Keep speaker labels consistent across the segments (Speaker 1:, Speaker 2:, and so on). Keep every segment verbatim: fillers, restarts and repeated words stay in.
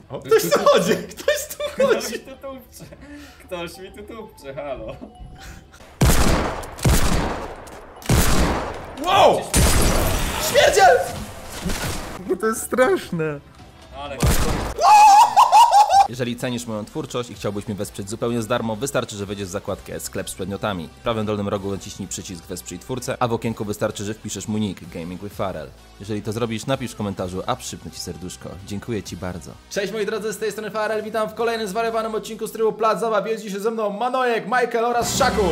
Speaker 1: O, ktoś tu chodzi, ktoś tu chodzi.
Speaker 2: Ktoś tu tupcze. Ktoś mi tu tupcze, halo.
Speaker 1: Wow! Śmierdziel!
Speaker 3: Bo to jest straszne.
Speaker 2: Ale...
Speaker 1: Jeżeli cenisz moją twórczość i chciałbyś mnie wesprzeć zupełnie za darmo, wystarczy, że wejdziesz w zakładkę Sklep z przedmiotami. W prawym dolnym rogu naciśnij przycisk Wesprzyj twórcę, a w okienku wystarczy, że wpiszesz mój nick Gaming with Farel. Jeżeli to zrobisz, napisz w komentarzu, a przypnę ci serduszko. Dziękuję ci bardzo. Cześć moi drodzy, z tej strony Farel, witam w kolejnym zwariowanym odcinku z trybu Plac Zabaw. Jest dzisiaj ze mną Manojek, Michael oraz Szaku.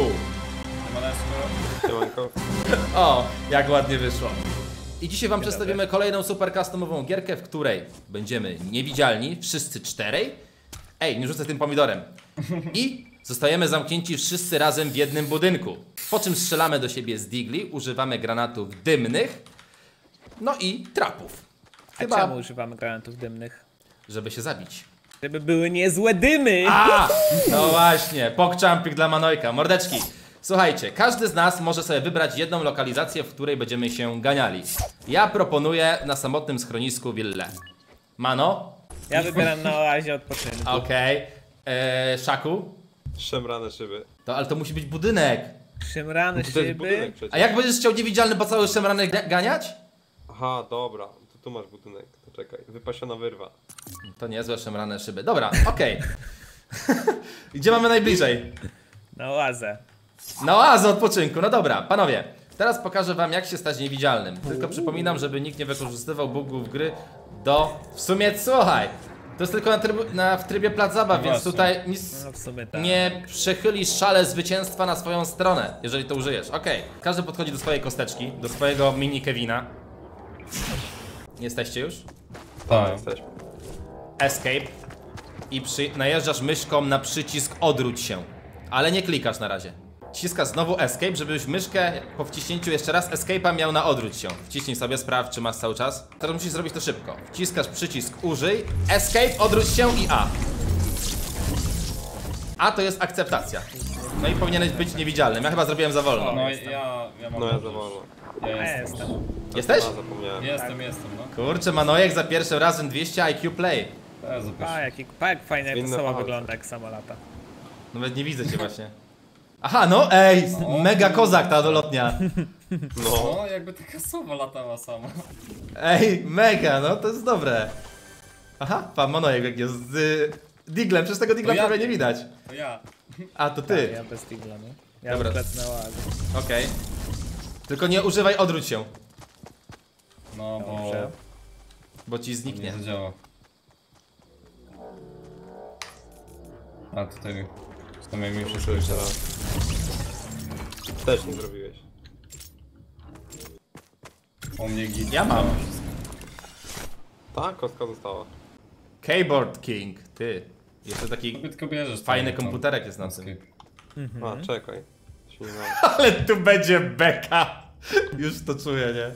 Speaker 3: Siemanko.
Speaker 1: O, jak ładnie wyszło. I dzisiaj wam przedstawimy kolejną super customową gierkę, w której będziemy niewidzialni, wszyscy czterej. Ej, nie rzucę tym pomidorem. I zostajemy zamknięci wszyscy razem w jednym budynku. Po czym strzelamy do siebie z digli, używamy granatów dymnych, no i trapów.
Speaker 4: Chyba... A czemu używamy granatów dymnych?
Speaker 1: Żeby się zabić.
Speaker 4: Żeby były niezłe dymy!
Speaker 1: A, no właśnie, pokczampik dla Manojka. Mordeczki, słuchajcie, każdy z nas może sobie wybrać jedną lokalizację, w której będziemy się ganiali. Ja proponuję na samotnym schronisku willę. Mano?
Speaker 4: Ja wybieram na oazie odpoczynku.
Speaker 1: Okej. Okay. Eee, Szaku?
Speaker 3: Szemrane szyby.
Speaker 1: To, ale to musi być budynek.
Speaker 4: Szemrane
Speaker 3: To jest budynek
Speaker 4: szyby.
Speaker 3: przecież.
Speaker 1: A jak będziesz chciał niewidzialny po cały szemrany ga- ganiać?
Speaker 3: Aha, dobra. To tu masz budynek. To czekaj. Wypasiona wyrwa.
Speaker 1: To niezłe szemrane szyby. Dobra, okej. Okay. Gdzie mamy najbliżej?
Speaker 4: Na oazę.
Speaker 1: Na oazę odpoczynku. No dobra, panowie. Teraz pokażę wam, jak się stać niewidzialnym. Tylko przypominam, żeby nikt nie wykorzystywał bugów gry do... W sumie, słuchaj, to jest tylko na, trybu, na w trybie Plac Zabaw,
Speaker 2: No
Speaker 1: więc
Speaker 2: właśnie.
Speaker 1: tutaj nic
Speaker 4: No w sumie tak.
Speaker 1: nie przechylisz szale zwycięstwa na swoją stronę, jeżeli to użyjesz. Okej, okay. Każdy podchodzi do swojej kosteczki, do swojego mini Kevina. Jesteście już?
Speaker 2: Tak.
Speaker 3: Jesteśmy.
Speaker 1: Escape. I przy... najeżdżasz myszką na przycisk odwróć się. Ale nie klikasz na razie. Wciskasz znowu escape, żebyś myszkę po wciśnięciu jeszcze raz escape'a miał na odwróć się. Wciśnij sobie, sprawdź czy masz cały czas. Teraz musisz zrobić to szybko. Wciskasz przycisk użyj, escape, odwróć się i A. A to jest akceptacja. No i powinieneś być niewidzialnym. Ja chyba zrobiłem za wolno.
Speaker 2: No i ja, ja mam...
Speaker 3: No ja za wolno.
Speaker 2: Ja
Speaker 4: Ja
Speaker 2: jestem.
Speaker 4: jestem.
Speaker 1: Jesteś?
Speaker 3: A, zapomniałem.
Speaker 2: Jestem, jestem, no.
Speaker 1: Kurczę, Manojek za pierwszym razem dwieście I Q play.
Speaker 2: Ja zupełnie.
Speaker 4: Pa, jaki, pa jak fajnie jak
Speaker 3: Inne
Speaker 4: to sama
Speaker 3: palce.
Speaker 4: wygląda, jak sama lata.
Speaker 1: Nawet nie widzę cię właśnie. Aha, no ej, mega kozak ta dolotnia.
Speaker 3: No.
Speaker 2: No, jakby taka sowa latała sama.
Speaker 1: Ej, mega, no to jest dobre. Aha, pan Manojek jak jest z y, diglem, przez tego digla
Speaker 2: To ja-
Speaker 1: prawie nie widać.
Speaker 2: To ja.
Speaker 1: A, to
Speaker 4: Ty.
Speaker 1: ty.
Speaker 4: Ja bez digla, no. Ja
Speaker 1: Dobra.
Speaker 4: lecę na oazę.
Speaker 1: Okej. Tylko nie używaj odwróć się,
Speaker 2: No, bo...
Speaker 4: Dobrze.
Speaker 1: bo ci
Speaker 2: Nie
Speaker 1: zniknie.
Speaker 2: zadziała. A tutaj... W sumie mi wszystko już
Speaker 3: Muszę jeszcze raz. Też nie zrobiłeś.
Speaker 2: U mnie git.
Speaker 1: Ja mam.
Speaker 3: Tak, kostka została.
Speaker 1: Keyboard King, ty. Jeszcze taki
Speaker 2: Sobie tylko bierzesz.
Speaker 1: fajny
Speaker 2: tam,
Speaker 1: komputerek jest na tym.
Speaker 2: escape.
Speaker 3: A, czekaj. Się nie ma.
Speaker 1: Ale tu będzie beka. Już to czuję, nie?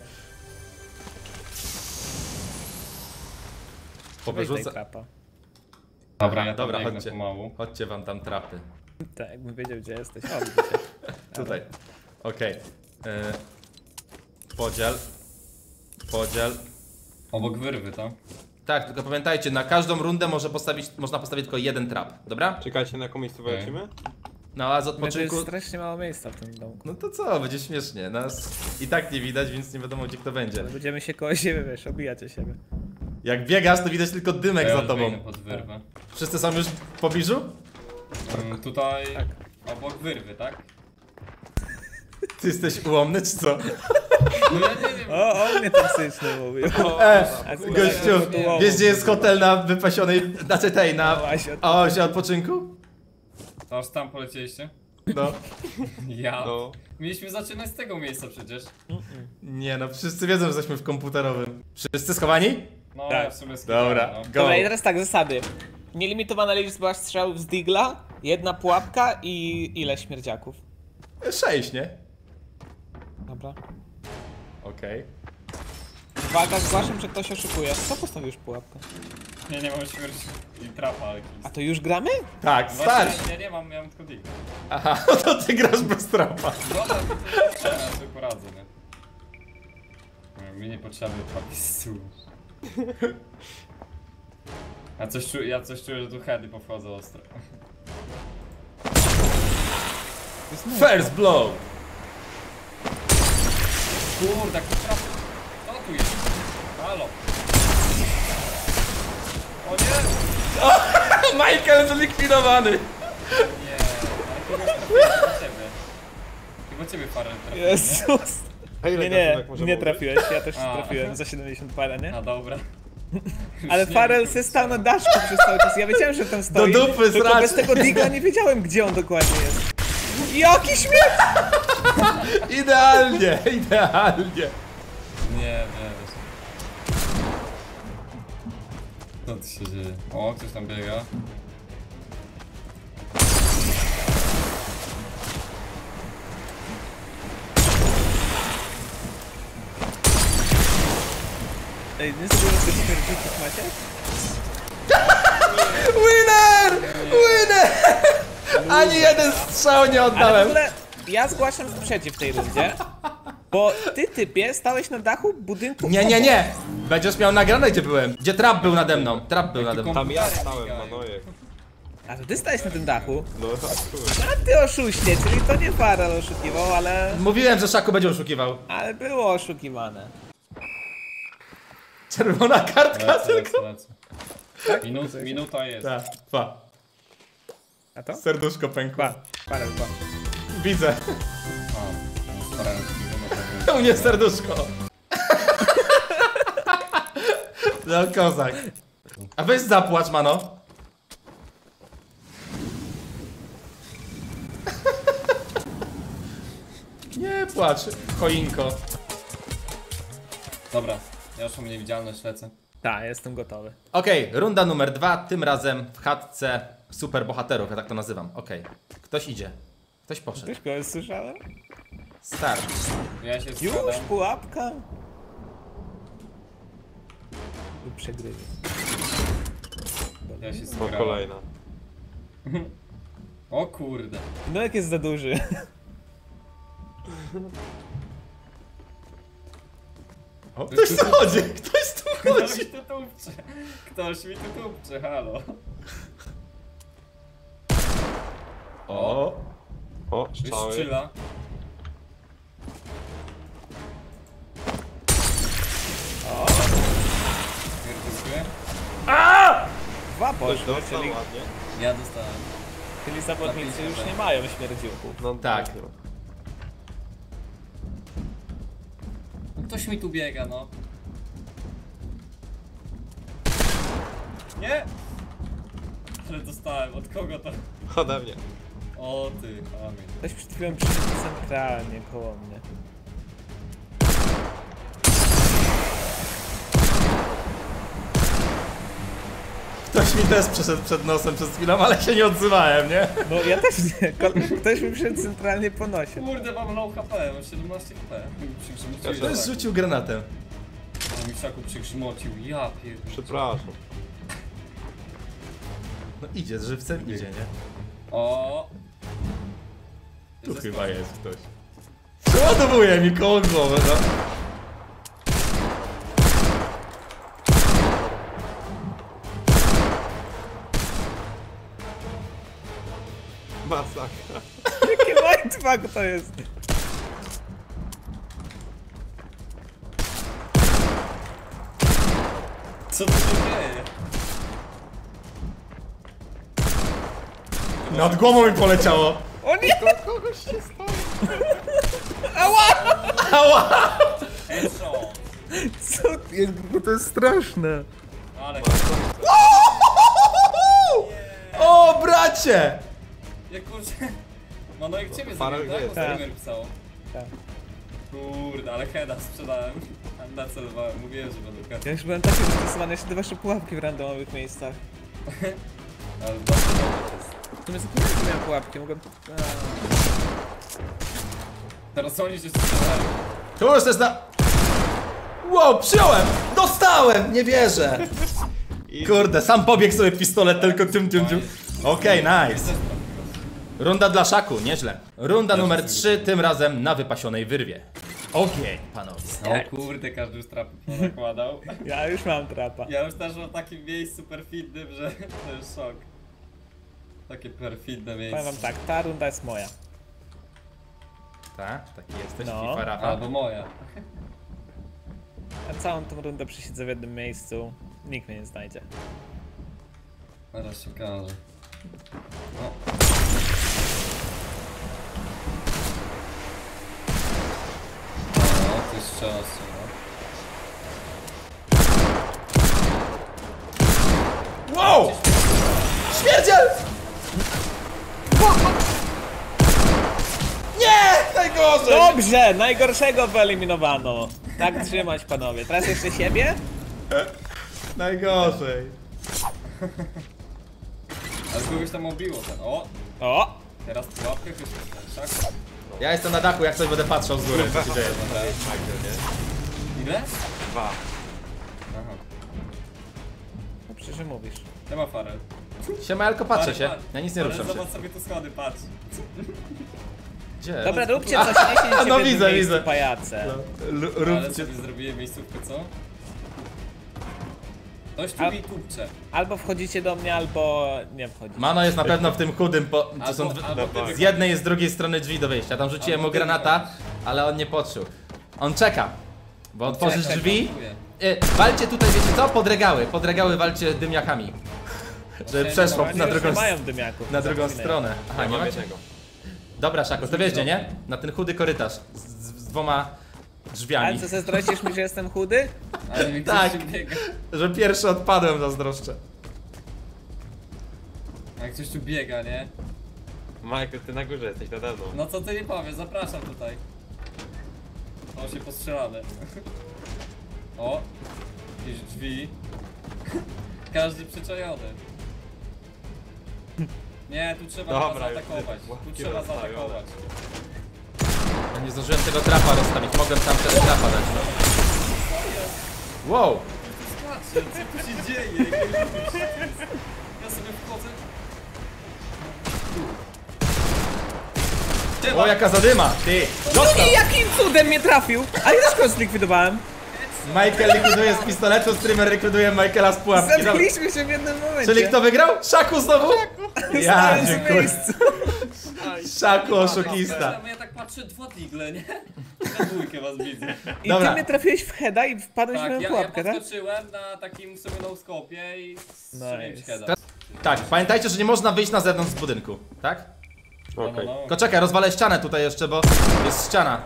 Speaker 4: Weź
Speaker 1: Powyrzucę.
Speaker 4: daj trapa.
Speaker 2: Dobra, ja tam
Speaker 1: Dobra,
Speaker 2: biegnę
Speaker 1: chodźcie.
Speaker 2: pomału.
Speaker 1: Chodźcie wam tam trapy.
Speaker 4: Tak, jakbym wiedział gdzie jesteś. O, widzicie.
Speaker 1: Tutaj. Okej. Okay. Podziel. Podziel.
Speaker 2: Obok wyrwy, tam.
Speaker 1: Tak, tylko pamiętajcie, na każdą rundę może postawić, można postawić tylko jeden trap, dobra?
Speaker 3: Czekajcie, na jaką miejscówkę
Speaker 2: Okej.
Speaker 3: lecimy?
Speaker 1: No a z
Speaker 4: My tu
Speaker 1: odpoczynku...
Speaker 4: jest strasznie mało miejsca w tym domku.
Speaker 1: No to co, będzie śmiesznie. Nas i tak nie widać, więc nie wiadomo gdzie kto będzie.
Speaker 4: Będziemy się koło siebie, wiesz, obijać o siebie.
Speaker 1: Jak biegasz, to widać tylko dymek
Speaker 2: Ja
Speaker 1: za
Speaker 2: już
Speaker 1: tobą.
Speaker 2: biegnę pod wyrwę.
Speaker 1: Wszyscy są już w pobliżu?
Speaker 2: Mm, tutaj...
Speaker 4: Tak.
Speaker 2: Obok wyrwy, tak?
Speaker 1: Ty jesteś ułomny czy co?
Speaker 2: No ja nie wiem.
Speaker 4: O, o mnie toksyczny mówił.
Speaker 1: E,
Speaker 4: Akurat
Speaker 1: gościu,
Speaker 4: ja
Speaker 1: wiesz gdzie jest hotel na wypasionej, znaczy tej, na
Speaker 4: Na oazie
Speaker 1: oazie odpoczynku?
Speaker 2: To aż tam polecieliście?
Speaker 1: No.
Speaker 2: Ja.
Speaker 3: No.
Speaker 2: Mieliśmy zaczynać z tego miejsca przecież.
Speaker 1: Nie no, wszyscy wiedzą, że jesteśmy w komputerowym. Wszyscy schowani?
Speaker 2: No,
Speaker 4: Tak.
Speaker 2: ja w sumie skipałem,
Speaker 1: Dobra,
Speaker 2: no.
Speaker 1: go.
Speaker 4: Dobra, i teraz tak, zasady. Nielimitowana liczba strzałów z digla, jedna pułapka i ile śmierdziaków.
Speaker 1: Sześć, nie?
Speaker 4: Dobra.
Speaker 1: Okej.
Speaker 4: Uwaga, zgłaszam, że ktoś oszukuje. Kto postawił już pułapkę?
Speaker 2: Nie, nie mam śmierci i trapa, ale
Speaker 4: A to już gramy?
Speaker 1: Tak, start!
Speaker 2: Właśnie, nie, nie mam, miałem tylko dig.
Speaker 1: Aha, no to ty grasz bez trapa.
Speaker 2: Dobra, to to ja sobie poradzę, nie? Nie, mi nie potrzebny papisu. Ja coś, czu ja coś czuję, że tu heady powchodzą ostro.
Speaker 1: First blow!
Speaker 2: Kurde, jak to trafi. Co tu jest? Halo. O nie!
Speaker 1: Michael zlikwidowany!
Speaker 2: Nie, ale kogoś trafiłem chyba ciebie. Chyba ciebie Farel trafił, nie?
Speaker 4: Jezus.
Speaker 3: A ile
Speaker 4: Nie, nie,
Speaker 3: gatunek może
Speaker 4: nie
Speaker 3: być?
Speaker 4: trafiłeś, ja też
Speaker 2: A.
Speaker 4: trafiłem za siedemdziesiąt parę, nie?
Speaker 2: A dobra.
Speaker 4: Ale
Speaker 2: Już nie
Speaker 4: Farel
Speaker 2: wiem,
Speaker 4: se stał na daszku przez cały czas, ja wiedziałem, że tam stoi.
Speaker 1: Do dupy
Speaker 4: tylko
Speaker 1: srać.
Speaker 4: bez tego digla nie wiedziałem, gdzie on dokładnie jest. Jaki śmiech!
Speaker 1: Idealnie, idealnie.
Speaker 2: Nie, nie, wiesz. Co tu się dzieje? O, ktoś tam biega.
Speaker 4: Ej, nie zrobiłem tego śmierdzików, macie?
Speaker 1: Winner! Winner! Ani jeden strzał nie
Speaker 4: Ale w
Speaker 1: oddałem.
Speaker 4: ogóle ja zgłaszam sprzeciw w tej rundzie, bo ty, typie, stałeś na dachu budynku.
Speaker 1: Nie, nie, nie! Będziesz miał nagrane, gdzie byłem. Gdzie trap był nade mną. Trap był nade mną.
Speaker 3: Tam ja stałem, Manojek.
Speaker 4: A to ty stałeś na tym dachu?
Speaker 3: No tak, kurde.
Speaker 4: A ty oszuście, czyli to nie Farel oszukiwał, ale...
Speaker 1: Mówiłem, że Szaku będzie oszukiwał.
Speaker 4: Ale było oszukiwane.
Speaker 1: Czerwona kartka
Speaker 2: Lecę,
Speaker 1: tylko.
Speaker 2: lecę, lecę. Minut, minuta jest.
Speaker 1: Tak, pa.
Speaker 4: A to?
Speaker 1: Serduszko pękło.
Speaker 4: Pa, Farel, pa.
Speaker 1: Widzę.
Speaker 2: A, Farel,
Speaker 1: U mnie serduszko. No kozak. A weź zapłacz, mano. Nie płacz, choinko.
Speaker 2: Dobra, ja już mam niewidzialność, lecę.
Speaker 4: Tak, jestem gotowy.
Speaker 1: Okej, runda numer dwa, tym razem w chatce super bohaterów, ja tak to nazywam. Okej, ktoś idzie. Ktoś poszedł.
Speaker 4: Ktoś kogoś słyszałem?
Speaker 1: Start.
Speaker 2: Ja się
Speaker 4: Już
Speaker 2: składam.
Speaker 4: pułapka? Lub przegrywy.
Speaker 2: Ja się
Speaker 3: No
Speaker 2: składam.
Speaker 3: kolejna.
Speaker 2: O kurde.
Speaker 4: No jak jest za duży.
Speaker 1: O, ktoś tu chodzi, ktoś tu
Speaker 2: Ktoś
Speaker 1: chodzi.
Speaker 2: mi tu tupcze. Ktoś mi tu tupcze, halo.
Speaker 1: O,
Speaker 3: O, strzały.
Speaker 2: Wystrzyla.
Speaker 4: O,
Speaker 2: Pierdolę.
Speaker 4: dwa
Speaker 3: Ktoś
Speaker 4: poszły,
Speaker 3: dostał
Speaker 4: czyli,
Speaker 3: ładnie.
Speaker 2: Ja dostałem.
Speaker 4: czyli zawodnicy już nie mają śmierdziuchów.
Speaker 3: No
Speaker 1: Tak.
Speaker 2: No ktoś mi tu biega, no. Nie! Ale dostałem, od kogo to?
Speaker 3: Ode mnie.
Speaker 2: O ty, chamie.
Speaker 4: Ktoś przed chwilą przyszedł centralnie koło mnie.
Speaker 1: ktoś mi też przeszedł przed nosem przez chwilę, ale się nie odzywałem, nie?
Speaker 4: No ja też nie. Ko- Ktoś mi przyszedł centralnie po nosie.
Speaker 2: Kurde, mam low H P, mam siedemnaście H P. Przygrzmocił.
Speaker 1: Ktoś rzucił granatem.
Speaker 2: Mi w szaku przygrzmocił, ja pierdolę.
Speaker 3: Przepraszam.
Speaker 1: No idzie, z żywcem idzie, nie?
Speaker 2: O.
Speaker 1: Tu chyba jest ktoś. Przeładowuje mi koło głowy, no.
Speaker 3: Masakra.
Speaker 4: Jaki mindfuck to jest?
Speaker 2: Co tu się dzieje?
Speaker 1: Nad głową mi poleciało.
Speaker 4: O nie!
Speaker 3: Kogoś się stało.
Speaker 4: Ała!
Speaker 1: Ała!
Speaker 2: Headshot.
Speaker 4: Co? Jezu, to jest straszne.
Speaker 2: Ale...
Speaker 1: O, bracie!
Speaker 2: Ja kurczę... Mano, jak ciebie
Speaker 3: Farel
Speaker 2: zabił, tak?
Speaker 3: jest.
Speaker 2: Bo streamer pisało.
Speaker 4: Tak.
Speaker 2: Kurde, ale heada sprzedałem. Nacelowałem, mówiłem, że będę head.
Speaker 4: Ja już byłem taki zestresowany, jeszcze te wasze pułapki w randomowych miejscach.
Speaker 2: Ale dobrze, dobrze to jest.
Speaker 4: W sumie zapomniałem, że miałem pułapki, mogłem... A.
Speaker 2: Teraz oni się strzelają.
Speaker 1: To już jest na... Wow, przyjąłem! Dostałem! Nie wierzę! Kurde, sam pobiegł sobie pistolet, tylko tym, tym, tym. Okej, nice. Runda dla Szaku, nieźle. Runda numer trzy, tym razem na wypasionej wyrwie. Ogień, panowie.
Speaker 2: O kurde, każdy już trapy nakładał.
Speaker 4: Ja już mam trapa.
Speaker 2: Ja już też mam w takim miejscu perfidnym, że to jest szok. Takie perfidne
Speaker 4: Powiem
Speaker 2: miejsce.
Speaker 4: wam tak, ta runda jest moja.
Speaker 1: Tak, taki jesteś,
Speaker 4: No.
Speaker 1: FIFA Rafa.
Speaker 2: Albo moja.
Speaker 4: Ja całą tą rundę przysiedzę w jednym miejscu. Nikt mnie nie znajdzie.
Speaker 2: Zaraz się okaże. O. No, to jest czas, no.
Speaker 1: Wow! Śmierdziel! Nie! Najgorzej!
Speaker 4: Dobrze! Najgorszego wyeliminowano. Tak trzymać, panowie. Teraz jeszcze siebie?
Speaker 1: Najgorzej.
Speaker 2: Ale kogoś tam obiło ten. O!
Speaker 4: O!
Speaker 2: Teraz pułapkę ktoś szak.
Speaker 1: Ja jestem na dachu, jak coś będę patrzał z góry, co się dzieje.
Speaker 2: Ile?
Speaker 3: Dwa.
Speaker 2: Aha.
Speaker 4: No przecież mówisz.
Speaker 2: Nie ma farel.
Speaker 1: Siema, Elko, patrzę się.
Speaker 2: Farel,
Speaker 1: Ja nic nie
Speaker 2: farel,
Speaker 1: ruszam się.
Speaker 2: Zobacz sobie tu schody, patrz.
Speaker 1: Gdzie?
Speaker 4: Dobra, róbcie coś, nie siedźcie
Speaker 1: No
Speaker 4: w jednym
Speaker 1: widzę,
Speaker 4: miejscu,
Speaker 1: widzę.
Speaker 4: pajace.
Speaker 1: L-
Speaker 2: Ale
Speaker 1: Róbcie.
Speaker 2: sobie zrobiłem miejscówkę, co? Ktoś tu
Speaker 4: A-
Speaker 2: mi kupcze.
Speaker 4: Albo wchodzicie do mnie, albo nie wchodzicie.
Speaker 1: Mano jest na pewno w tym chudym, po... to
Speaker 2: Albo-
Speaker 1: są dwie...
Speaker 2: albo ty
Speaker 1: z jednej i z drugiej strony drzwi do wyjścia. Tam rzuciłem
Speaker 2: Albo
Speaker 1: mu
Speaker 2: ty
Speaker 1: granata,
Speaker 2: wychodzisz.
Speaker 1: ale on nie poczuł. On czeka, bo otworzysz
Speaker 2: Czekaj,
Speaker 1: drzwi.
Speaker 2: plantuję.
Speaker 1: Y, walcie tutaj, wiecie co? Pod regały, pod regały walcie dymiakami. Żeby
Speaker 2: Okej,
Speaker 1: przeszło
Speaker 2: dobra,
Speaker 4: Oni
Speaker 1: na
Speaker 4: już
Speaker 1: drugą,
Speaker 4: nie mają dymiaków.
Speaker 1: na drugą
Speaker 4: Zapomnę.
Speaker 1: stronę. Aha,
Speaker 3: Ja
Speaker 1: nie
Speaker 3: mam
Speaker 1: macie?
Speaker 3: jednego.
Speaker 1: Dobra, Szako, to wjeździe, nie? Na ten chudy korytarz z, z, z dwoma drzwiami.
Speaker 4: Ale co, zazdrościsz mi, że jestem chudy?
Speaker 2: Ale mi
Speaker 1: Tak.
Speaker 2: ktoś tu biega.
Speaker 1: Że pierwszy odpadłem, zazdroszczę.
Speaker 2: Jak ktoś tu biega, nie?
Speaker 3: Michael, ty na górze jesteś nade mną.
Speaker 2: No co ty nie powiesz, zapraszam tutaj. O, się postrzelamy. O, jakieś drzwi. Każdy przyczajony. Nie, tu trzeba
Speaker 3: Dobra,
Speaker 2: zaatakować.
Speaker 3: już
Speaker 2: Tu
Speaker 3: łapki
Speaker 2: trzeba
Speaker 3: rozstawione.
Speaker 2: zaatakować.
Speaker 1: Ja nie zdążyłem tego trapa rozstawić, mogłem tam wtedy trapa dać, no. Wow!
Speaker 2: Skacze, co tu się dzieje? Ja sobie wchodzę.
Speaker 1: O, jaka zadyma! Ty!
Speaker 4: No
Speaker 1: Dostał!
Speaker 4: nie, jakim cudem mnie trafił! A ja też go zlikwidowałem.
Speaker 1: Michael likwiduje z pistoletu, streamer likwiduje Michaela z pułapki. Dobra.
Speaker 4: Zabiliśmy się w jednym momencie.
Speaker 1: Czyli kto wygrał? Szaku znowu? Ja,
Speaker 4: Stałem w
Speaker 1: dziękuję.
Speaker 4: miejscu.
Speaker 1: Szaku, oszukista.
Speaker 2: Ja tak patrzę, dwa digle, nie? Na dwójkę was widzę.
Speaker 4: I
Speaker 1: Dobra.
Speaker 4: ty mnie trafiłeś w heada i wpadłeś w
Speaker 2: Tak,
Speaker 4: moją
Speaker 2: ja, ja
Speaker 4: pułapkę, tak?
Speaker 2: podskoczyłem na takim sobie no-scopie i strzeliłem
Speaker 4: Nice.
Speaker 2: heada.
Speaker 1: Tak, pamiętajcie, że nie można wyjść na zewnątrz z budynku, tak?
Speaker 2: No, no,
Speaker 3: Okej.
Speaker 2: no.
Speaker 1: Tylko czekaj, rozwalę ścianę tutaj jeszcze, bo jest ściana.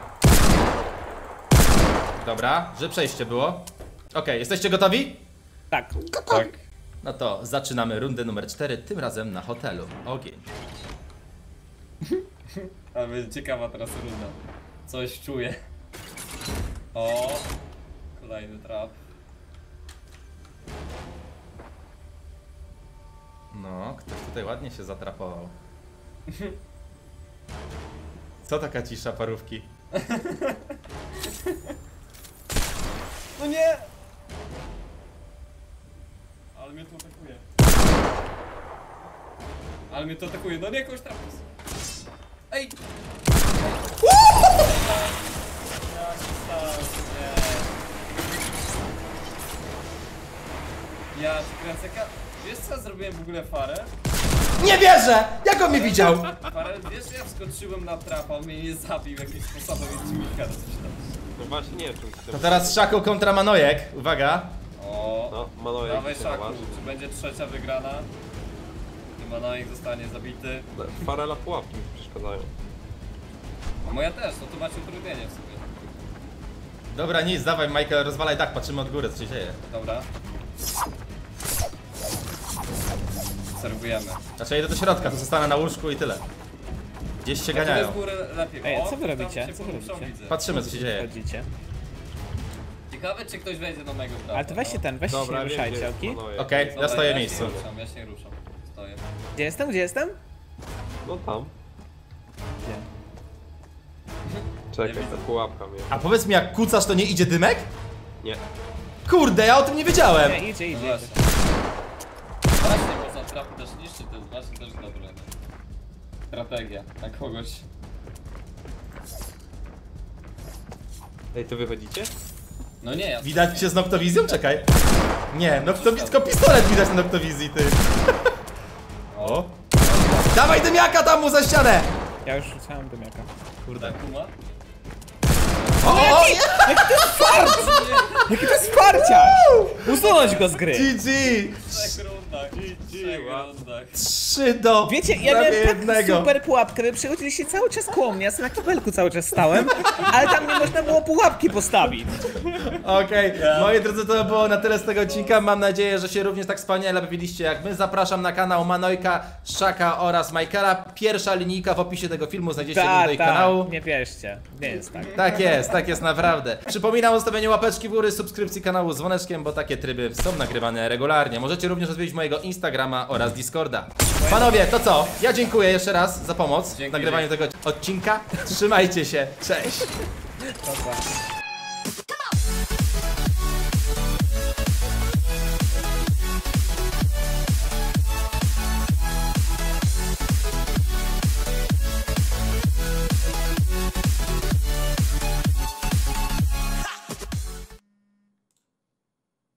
Speaker 1: Dobra, że przejście było. Okej, jesteście gotowi?
Speaker 4: Tak.
Speaker 2: Tak.
Speaker 1: No to zaczynamy rundę numer cztery, tym razem na hotelu. Ogień.
Speaker 2: A będzie ciekawa teraz runda. Coś czuję. O, kolejny trap.
Speaker 1: No, ktoś tutaj ładnie się zatrapował. Co taka cisza, parówki?
Speaker 2: No nie! Ale mnie to atakuje. Ale mnie to atakuje, no nie, kogoś trafisz. Ej! Jaki stas, nie. Ja ci kręcę ka... Wiesz co ja zrobiłem w ogóle farę?
Speaker 1: Nie wierzę! Jak on mnie widział?
Speaker 2: Farę, wiesz, ja wskoczyłem na trapa, on mnie nie zabił jakimś sposobem, więc mi gada coś tam.
Speaker 3: No właśnie nie wiem, czym
Speaker 1: To teraz Szaku kontra Manojek. Uwaga.
Speaker 2: O,
Speaker 3: No, Manojek
Speaker 2: dawaj
Speaker 3: się
Speaker 2: Szaku,
Speaker 3: zobaczy.
Speaker 2: czy będzie trzecia wygrana? Czy Manojek zostanie zabity?
Speaker 3: Farela pułapki mi przeszkadzają.
Speaker 2: A moja też, no to macie utrudnienie w sobie.
Speaker 1: Dobra, nic, dawaj Michael, rozwalaj dach, patrzymy od góry, co się dzieje.
Speaker 2: Dobra. Obserwujemy.
Speaker 1: Znaczy ja idę do środka, to zostanę na łóżku i tyle. Gdzieś się
Speaker 2: Ja tu
Speaker 1: ganiają.
Speaker 2: z góry lepiej.
Speaker 4: Ej,
Speaker 2: O,
Speaker 4: co wy
Speaker 2: tam
Speaker 4: robicie?
Speaker 2: się
Speaker 4: Co wy
Speaker 2: poruszą,
Speaker 4: robicie?
Speaker 2: widzę.
Speaker 1: Patrzymy, co się dzieje.
Speaker 4: Chodzicie.
Speaker 2: Ciekawe, czy ktoś wejdzie do mojego trapa.
Speaker 4: Ale to weźcie
Speaker 2: no.
Speaker 4: ten, weźcie się
Speaker 3: Dobra,
Speaker 4: nie
Speaker 3: wiem,
Speaker 4: ruszajcie,
Speaker 3: gdzie jest
Speaker 4: oki?
Speaker 3: Manojek.
Speaker 1: Okej,
Speaker 2: Dobra,
Speaker 1: ja stoję w
Speaker 2: ja
Speaker 1: miejscu.
Speaker 2: się nie ruszam, ja się nie ruszam. Stoję.
Speaker 4: Gdzie jestem? Gdzie jestem?
Speaker 3: No tam.
Speaker 4: Gdzie?
Speaker 3: Czekaj,
Speaker 2: widzę.
Speaker 3: ta pułapka mnie.
Speaker 1: A powiedz mi, jak kucasz, to nie idzie dymek?
Speaker 3: Nie.
Speaker 1: Kurde, ja o tym nie wiedziałem.
Speaker 4: Nie, idzie,
Speaker 2: No
Speaker 4: idzie.
Speaker 2: właśnie. Właśnie, bo za trapy też niszczy, to jest właśnie też dobre. no. Strategia na kogoś.
Speaker 3: Ej, to wychodzicie?
Speaker 2: No nie, ja...
Speaker 1: Widać cię z Noctowizją? Czekaj. Nie, Noctowiz... tylko pistolet widać na Noctowizji, ty. O. Dawaj dymiaka tam mu za ścianę!
Speaker 4: Ja już rzucałem dymiaka.
Speaker 1: Kurde.
Speaker 2: Kuma?
Speaker 1: O, o, o!
Speaker 4: Jaki to jest fart! Jaki to jest farciarz! Usunąć go z gry!
Speaker 1: G G!
Speaker 2: W trzech rundach. W trzech rundach.
Speaker 1: Trzy do
Speaker 4: Wiecie, ja
Speaker 1: prawie
Speaker 4: miałem tak
Speaker 1: jednego.
Speaker 4: super pułapkę, wy przychodziliście cały czas koło mnie, ja sobie na kibelku cały czas stałem, ale tam nie można było pułapki postawić.
Speaker 1: Okej, moi drodzy, to było na tyle z tego odcinka. Mam nadzieję, że się również tak wspaniale bawiliście jak my. Zapraszam na kanał Manojka, Szaka oraz Michaela. Pierwsza linijka w opisie tego filmu, znajdziecie link do
Speaker 4: Tak,
Speaker 1: ich kanału.
Speaker 4: tak, nie bierzcie, nie jest tak.
Speaker 1: Tak jest, tak jest naprawdę. Przypominam o zostawieniu łapeczki w górę, subskrypcji kanału z dzwoneczkiem, bo takie tryby są nagrywane regularnie. Możecie również odwiedzić mojego Instagrama oraz Discorda. Panowie, to co? Ja dziękuję jeszcze raz za pomoc w
Speaker 2: Dzięki,
Speaker 1: nagrywaniu tego odcinka. Trzymajcie się, cześć!
Speaker 4: Dobra.